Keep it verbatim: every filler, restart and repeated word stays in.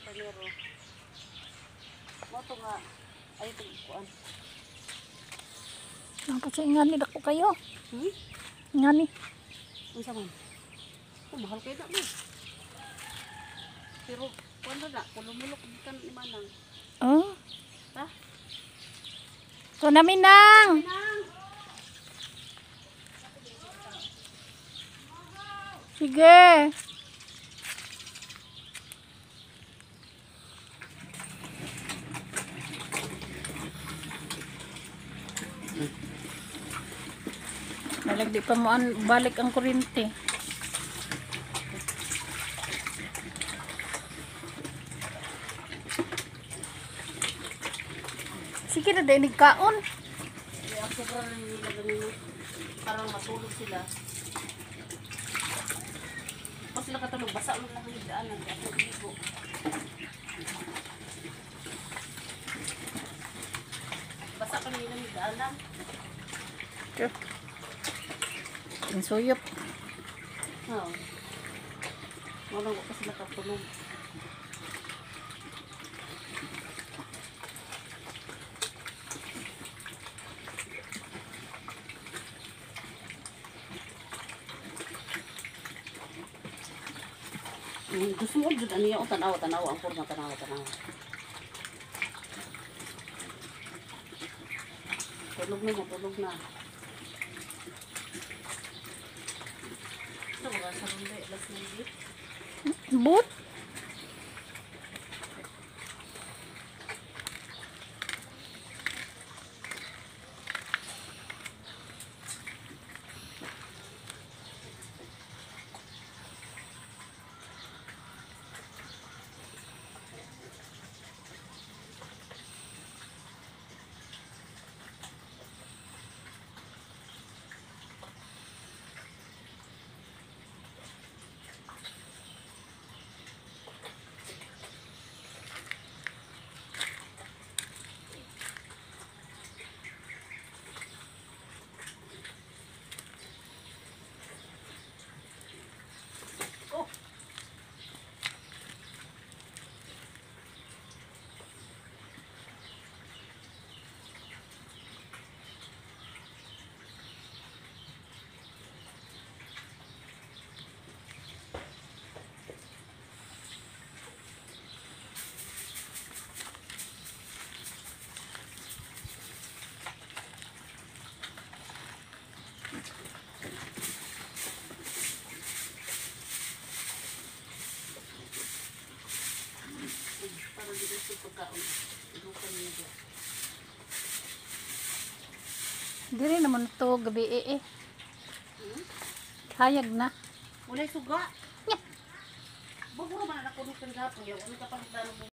karnero. Mo to nga ay ito kuan. Napos sa ingani dako kayo. Hmm? Ingani. Unsa man? Oh, mahal kay na mo. Pero kuan na kulumulok gikan imanang. Oh. Ha? So namin nang. Nang. Sige. Nalagdi pa mo an balik ang kuryente. Sige na dahil nagkaon. Kaya ang sobra na nila ganun. Parang matulog sila. Pag sila katulog, basa mo lang yung daanan. Kaya ako ligo. Basa ka nila yung daanan. Sure. Ang suyop. Oo. Walang ko sila katulog. Hmm, gusto mo dyan, ano yung tanaw, tanaw, ang forma, tanaw, tanaw. Tulog na mo, tulog na. Ito ba, sa rundi, last minute? But? Para dito sa pagkaon. Ilukan niya dyan. Dili naman ito gabi eh eh. Hmm? Hayag na. Wala'y suga. Bago naman ako nung kandapo. Ano ka pang